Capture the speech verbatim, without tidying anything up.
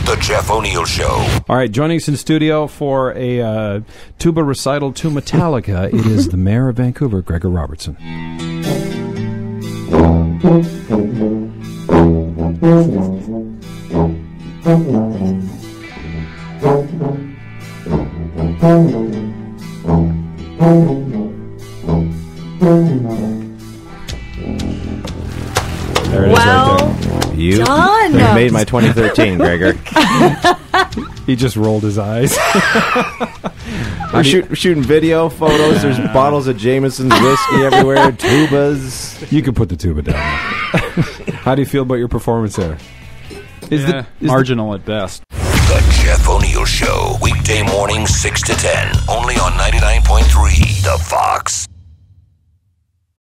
The Jeff O'Neill Show. All right, joining us in studio for a uh, tuba recital to Metallica, it is the mayor of Vancouver, Gregor Robertson. There it well is right there. You done. you made my twenty thirteen, Gregor. He just rolled his eyes. We're shoot, shooting video, photos. There's bottles of Jameson's whiskey everywhere, tubas. You can put the tuba down. How do you feel about your performance there? Is yeah, the, is marginal at best. The Jeff O'Neill Show. Weekday mornings six to ten. Only on ninety-nine point three The Fox.